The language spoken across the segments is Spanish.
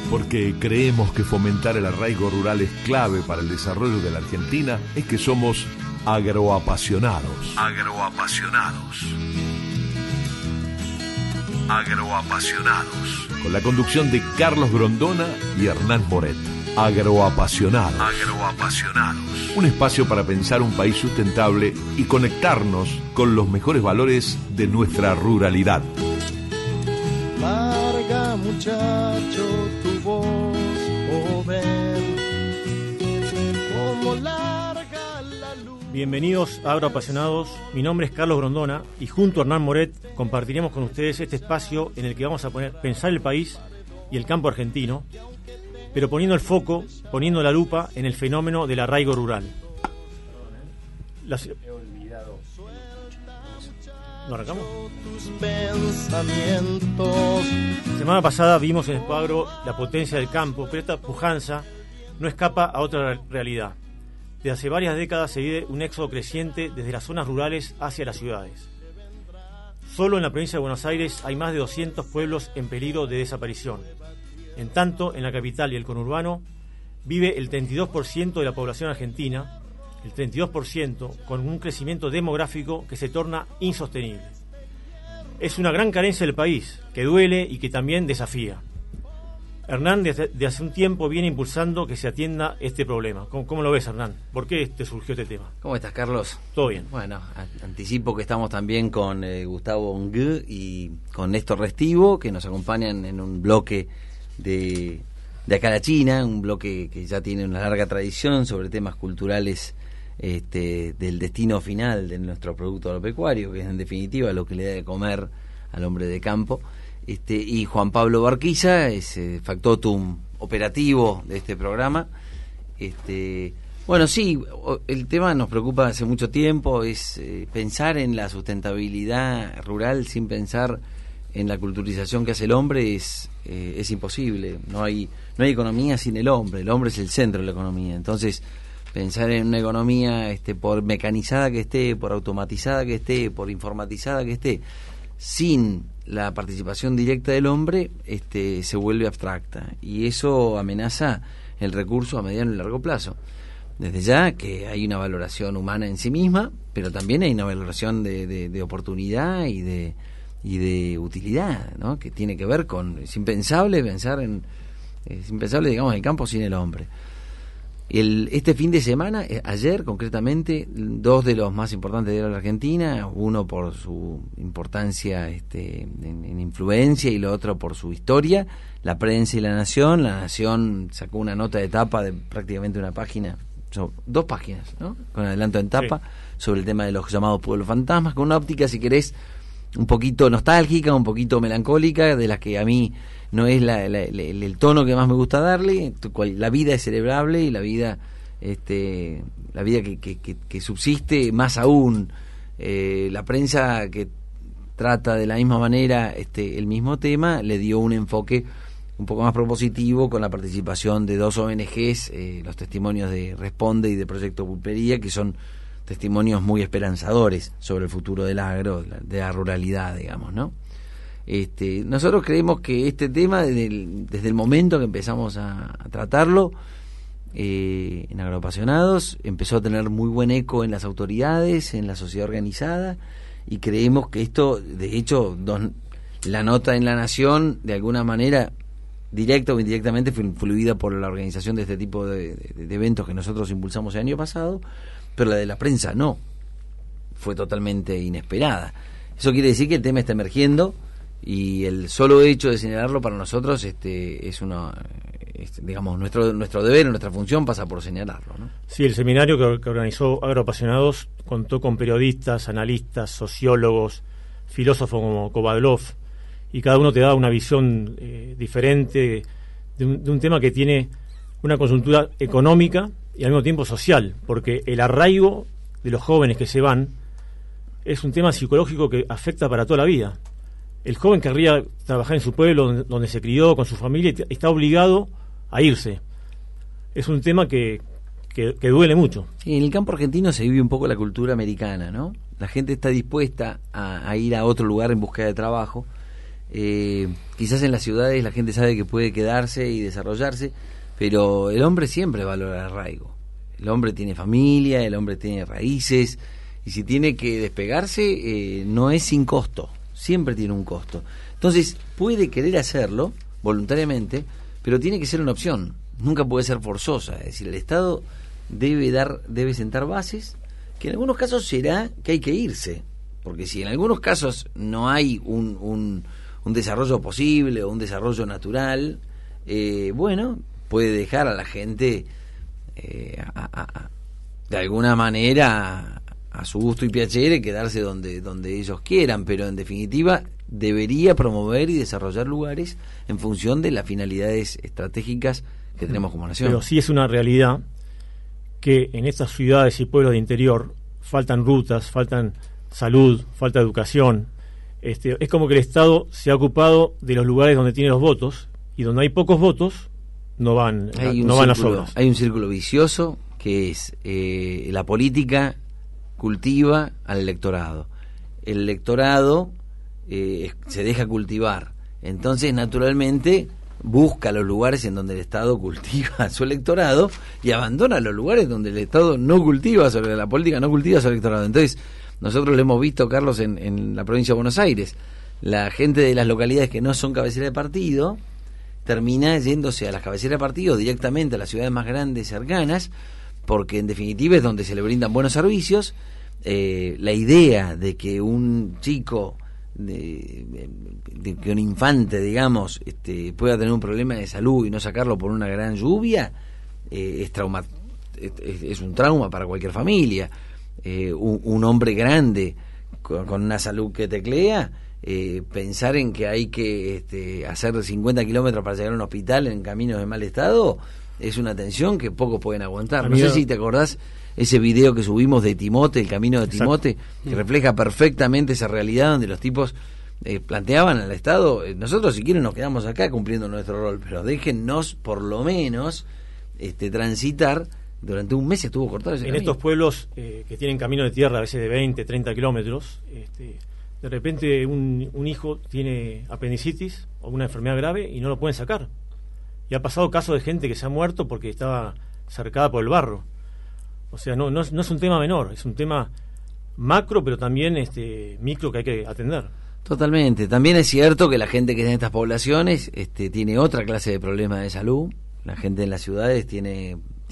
Porque creemos que fomentar el arraigo rural es clave para el desarrollo de la Argentina, es que somos agroapasionados. Agroapasionados. Agroapasionados. Con la conducción de Carlos Grondona y Hernán Moret. Agroapasionados. Agroapasionados. Un espacio para pensar un país sustentable y conectarnos con los mejores valores de nuestra ruralidad. Larga, muchacho, tu voz, joven, como larga la luz. Bienvenidos a Agroapasionados, mi nombre es Carlos Grondona y junto a Hernán Moret compartiremos con ustedes este espacio en el que vamos a pensar el país y el campo argentino, pero poniendo el foco, poniendo la lupa en el fenómeno del arraigo rural. ¿No arrancamos? La semana pasada vimos en Expoagro la potencia del campo, pero esta pujanza no escapa a otra realidad. Desde hace varias décadas se vive un éxodo creciente desde las zonas rurales hacia las ciudades. Solo en la provincia de Buenos Aires hay más de 200 pueblos en peligro de desaparición. En tanto, en la capital y el conurbano vive el 32% de la población argentina, el 32%, con un crecimiento demográfico que se torna insostenible. Es una gran carencia del país, que duele y que también desafía. Hernán, desde hace un tiempo, viene impulsando que se atienda este problema. ¿Cómo lo ves, Hernán? ¿Por qué te surgió este tema? ¿Cómo estás, Carlos? Todo bien. Bueno, anticipo que estamos también con Gustavo Ongue y con Néstor Restivo, que nos acompañan en un bloque de acá a la China, un bloque que ya tiene una larga tradición sobre temas culturales del destino final de nuestro producto agropecuario, que es en definitiva lo que le da de comer al hombre de campo. Y Juan Pablo Barquiza es factotum operativo de este programa. Bueno, sí, el tema nos preocupa hace mucho tiempo, es pensar en la sustentabilidad rural sin pensar en la culturización que hace el hombre es imposible. No hay economía sin el hombre es el centro de la economía. Entonces, pensar en una economía por mecanizada que esté, por automatizada que esté, por informatizada que esté, sin la participación directa del hombre, se vuelve abstracta, y eso amenaza el recurso a mediano y largo plazo. Desde ya que hay una valoración humana en sí misma, pero también hay una valoración de oportunidad y de utilidad, ¿no? Que tiene que ver con es impensable, digamos, el campo sin el hombre. Este fin de semana, ayer concretamente, dos de los más importantes de la Argentina, uno por su importancia en influencia y lo otro por su historia, La Prensa y La Nación sacó una nota de tapa de prácticamente una página, dos páginas, ¿no? Con adelanto en tapa, sí, sobre el tema de los llamados pueblos fantasmas, con una óptica, si querés, un poquito nostálgica, un poquito melancólica, de la que a mí no es el tono que más me gusta darle. La vida es celebrable y la vida que subsiste más aún. La prensa, que trata de la misma manera el mismo tema, le dio un enfoque un poco más propositivo con la participación de dos ONGs, los testimonios de Responde y de Proyecto Pulpería, que son testimonios muy esperanzadores sobre el futuro del agro, de la ruralidad, digamos, ¿no? Nosotros creemos que este tema, desde el momento que empezamos a tratarlo en Agroapasionados, empezó a tener muy buen eco en las autoridades, en la sociedad organizada, y creemos que esto, de hecho, la nota en La Nación, de alguna manera, directa o indirectamente, fue influida por la organización de este tipo de eventos que nosotros impulsamos el año pasado, pero la de La Prensa no, fue totalmente inesperada. Eso quiere decir que el tema está emergiendo, y el solo hecho de señalarlo para nosotros es digamos, nuestro deber, nuestra función pasa por señalarlo, ¿no? Sí, el seminario que organizó Agroapasionados contó con periodistas, analistas, sociólogos, filósofos como Kovadlov, y cada uno te da una visión diferente de un tema que tiene una coyuntura económica y al mismo tiempo social, porque el arraigo de los jóvenes que se van es un tema psicológico que afecta para toda la vida. El joven querría trabajar en su pueblo donde se crió, con su familia, y está obligado a irse. Es un tema que duele mucho. Sí, en el campo argentino se vive un poco la cultura americana, ¿no? La gente está dispuesta a ir a otro lugar en búsqueda de trabajo, Quizás en las ciudades la gente sabe que puede quedarse y desarrollarse, pero el hombre siempre valora el arraigo. El hombre tiene familia, el hombre tiene raíces, y si tiene que despegarse, no es sin costo, siempre tiene un costo. Entonces, puede querer hacerlo voluntariamente, pero tiene que ser una opción, nunca puede ser forzosa. Es decir, el Estado debe sentar bases, que en algunos casos será que hay que irse, porque si en algunos casos no hay un desarrollo posible o un desarrollo natural, bueno, puede dejar a la gente de alguna manera a su gusto y piacere quedarse donde ellos quieran, pero en definitiva debería promover y desarrollar lugares en función de las finalidades estratégicas que tenemos como nación. Pero sí es una realidad que en estas ciudades y pueblos de interior faltan rutas, faltan salud, falta educación. Es como que el Estado se ha ocupado de los lugares donde tiene los votos, y donde hay pocos votos no van las obras. Hay un círculo vicioso que es la política cultiva al electorado. El electorado se deja cultivar. Entonces, naturalmente, busca los lugares en donde el Estado cultiva a su electorado y abandona los lugares donde el Estado no cultiva, la política no cultiva a su electorado. Entonces, nosotros lo hemos visto, Carlos, en la provincia de Buenos Aires. La gente de las localidades que no son cabecera de partido termina yéndose a las cabeceras de partido, directamente a las ciudades más grandes cercanas, porque en definitiva es donde se le brindan buenos servicios. La idea de que un chico, de que un infante, digamos, pueda tener un problema de salud y no sacarlo por una gran lluvia, es un trauma para cualquier familia. Un hombre grande con una salud que teclea, pensar en que hay que hacer 50 kilómetros para llegar a un hospital en caminos de mal estado es una tensión que pocos pueden aguantar. No sé si te acordás ese video que subimos de Timote, el camino de Timote, que refleja perfectamente esa realidad donde los tipos planteaban al Estado, nosotros si quieren nos quedamos acá cumpliendo nuestro rol, pero déjennos por lo menos transitar. Durante un mes estuvo cortado ese camino. Estos pueblos que tienen camino de tierra a veces de 20, 30 kilómetros, de repente un hijo tiene apendicitis o una enfermedad grave y no lo pueden sacar. Y ha pasado casos de gente que se ha muerto porque estaba cercada por el barro. O sea, no es un tema menor, es un tema macro, pero también micro que hay que atender. Totalmente. También es cierto que la gente que está en estas poblaciones tiene otra clase de problemas de salud. La gente en las ciudades tiene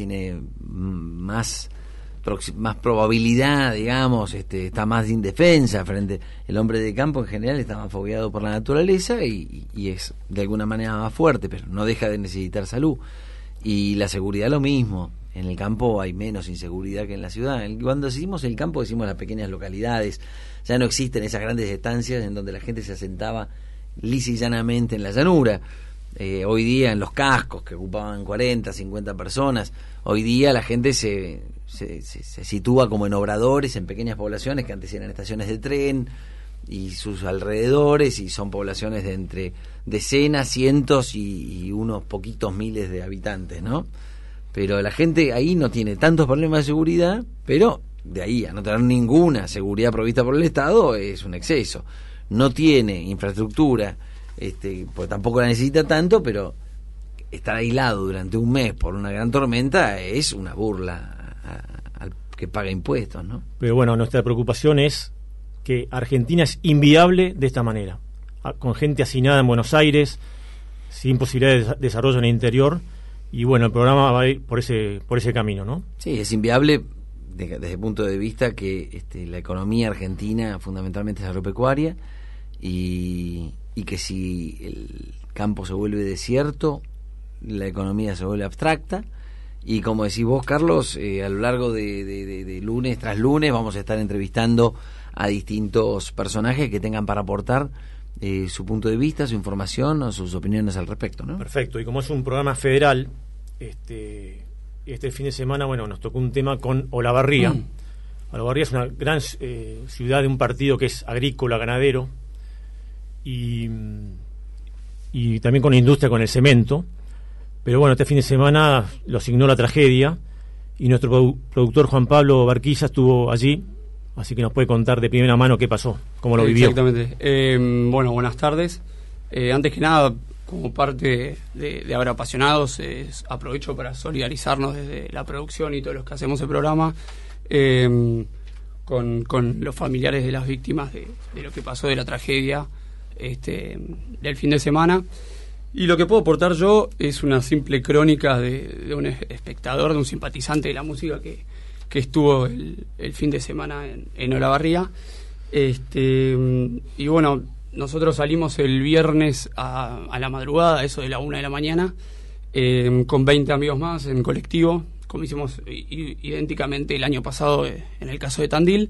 más probabilidad, digamos, está más indefensa frente. El hombre de campo en general está más fogueado por la naturaleza y es de alguna manera más fuerte, pero no deja de necesitar salud. Y la seguridad lo mismo. En el campo hay menos inseguridad que en la ciudad. Cuando decimos el campo decimos las pequeñas localidades. Ya no existen esas grandes estancias en donde la gente se asentaba lisa y llanamente en la llanura. Hoy día en los cascos que ocupaban 40, 50 personas, hoy día la gente se sitúa como en obradores en pequeñas poblaciones que antes eran estaciones de tren y sus alrededores, y son poblaciones de entre decenas, cientos y unos poquitos miles de habitantes, ¿no? Pero la gente ahí no tiene tantos problemas de seguridad, pero de ahí a no tener ninguna seguridad provista por el Estado es un exceso. No tiene infraestructura, pues tampoco la necesita tanto, pero estar aislado durante un mes por una gran tormenta es una burla al que paga impuestos, ¿no? Pero bueno, nuestra preocupación es que Argentina es inviable de esta manera, con gente hacinada en Buenos Aires, sin posibilidad de desarrollo en el interior, y bueno, el programa va a ir por ese camino, ¿no? Sí, es inviable desde el punto de vista que la economía argentina fundamentalmente es agropecuaria, y que si el campo se vuelve desierto, la economía se vuelve abstracta, y como decís vos, Carlos, a lo largo de lunes tras lunes vamos a estar entrevistando a distintos personajes que tengan para aportar su punto de vista, su información o sus opiniones al respecto, ¿no? Perfecto, y como es un programa federal, este fin de semana, bueno, nos tocó un tema con Olavarría. Olavarría es una gran ciudad de un partido que es agrícola, ganadero, y también con la industria, con el cemento. Pero bueno, este fin de semana lo asignó la tragedia y nuestro productor Juan Pablo Barquilla estuvo allí, así que nos puede contar de primera mano qué pasó, cómo lo vivió. Exactamente. Bueno, buenas tardes. Antes que nada, como parte de Agroapasionados, aprovecho para solidarizarnos desde la producción y todos los que hacemos el programa con los familiares de las víctimas de lo que pasó, de la tragedia del fin de semana. Y lo que puedo aportar yo es una simple crónica de un espectador, de un simpatizante de la música que estuvo el fin de semana en Olavarría. Y bueno, nosotros salimos el viernes a la madrugada, eso de la 1 de la mañana, con 20 amigos más en colectivo, como hicimos idénticamente el año pasado en el caso de Tandil.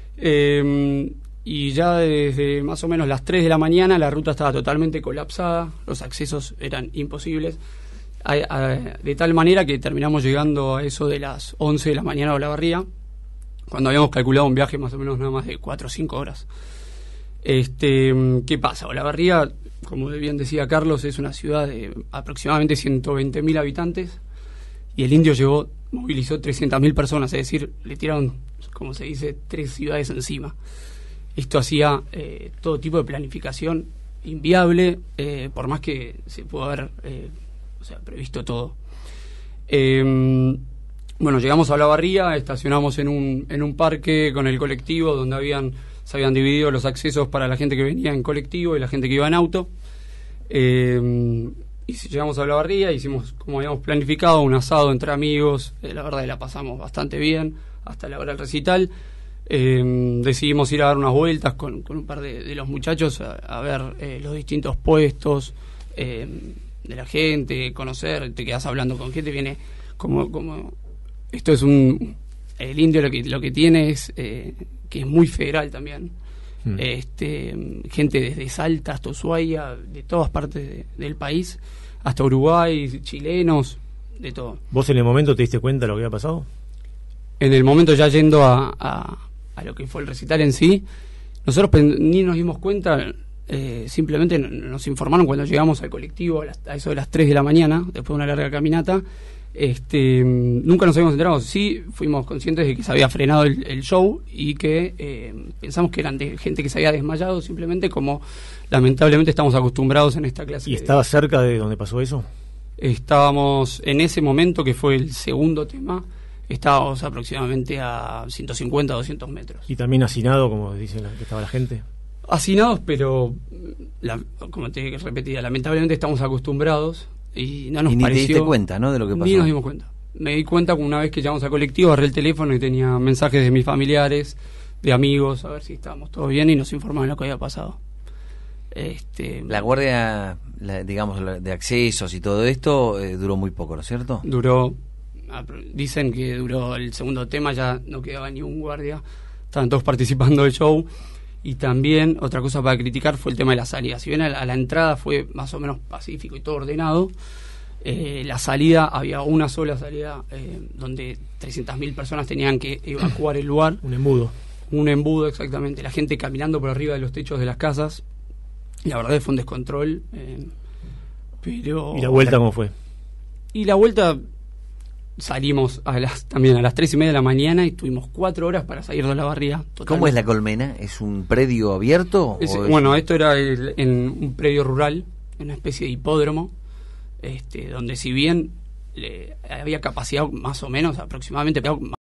Y ya desde más o menos las 3 de la mañana la ruta estaba totalmente colapsada, los accesos eran imposibles, de tal manera que terminamos llegando a eso de las 11 de la mañana a Olavarría, cuando habíamos calculado un viaje más o menos nada más de 4 o 5 horas. ¿Qué pasa? Olavarría, como bien decía Carlos, es una ciudad de aproximadamente 120.000 habitantes, y el Indio movilizó 300.000 personas, es decir, le tiraron, como se dice, 3 ciudades encima. Esto hacía todo tipo de planificación inviable, por más que se pudo haber previsto todo. Bueno, llegamos a Olavarría, estacionamos en un parque con el colectivo donde se habían dividido los accesos para la gente que venía en colectivo y la gente que iba en auto. Y llegamos a Olavarría, hicimos, como habíamos planificado, un asado entre amigos. La verdad que la pasamos bastante bien hasta la hora del recital. Decidimos ir a dar unas vueltas con un par de los muchachos a ver los distintos puestos de la gente, conocer, te quedas hablando con gente, viene como esto es el Indio lo que tiene es que es muy federal también. Gente desde Salta hasta Ushuaia, de todas partes del país, hasta Uruguay, chilenos, de todo. ¿Vos en el momento te diste cuenta de lo que había pasado? En el momento, ya yendo a lo que fue el recital en sí, nosotros ni nos dimos cuenta, simplemente nos informaron cuando llegamos al colectivo a eso de las 3 de la mañana, después de una larga caminata. Nunca nos habíamos enterado. Sí fuimos conscientes de que se había frenado el show y que pensamos que eran de gente que se había desmayado, simplemente, como lamentablemente estamos acostumbrados en esta clase. ¿Y estaba cerca de donde pasó eso? Estábamos en ese momento, que fue el segundo tema, estábamos aproximadamente a 150 o 200 metros. ¿Y también hacinado, como dicen que estaba la gente? Hacinados, pero como te repetía, lamentablemente estamos acostumbrados y no nos pareció. Ni te diste cuenta, ¿no?, de lo que pasó. Ni nos dimos cuenta. Me di cuenta una vez que llegamos al colectivo, agarré el teléfono y tenía mensajes de mis familiares, de amigos, a ver si estábamos todos bien, y nos informaban lo que había pasado. La guardia, digamos, de accesos y todo esto duró muy poco, ¿no es cierto? Dicen que duró el segundo tema, ya no quedaba ni un guardia, estaban todos participando del show. Y también otra cosa para criticar fue el tema de la salida. Si bien a la entrada fue más o menos pacífico y todo ordenado, la salida, había una sola salida donde 300.000 personas tenían que evacuar el lugar. Un embudo, exactamente. La gente caminando por arriba de los techos de las casas. La verdad fue un descontrol. Pero ¿Y la vuelta cómo fue? Y la vuelta, salimos también a las 3:30 de la mañana y tuvimos 4 horas para salir de Olavarría. Totalmente. ¿Cómo es La Colmena? ¿Es un predio abierto? Bueno, esto era en un predio rural, en una especie de hipódromo, donde si bien había capacidad más o menos aproximadamente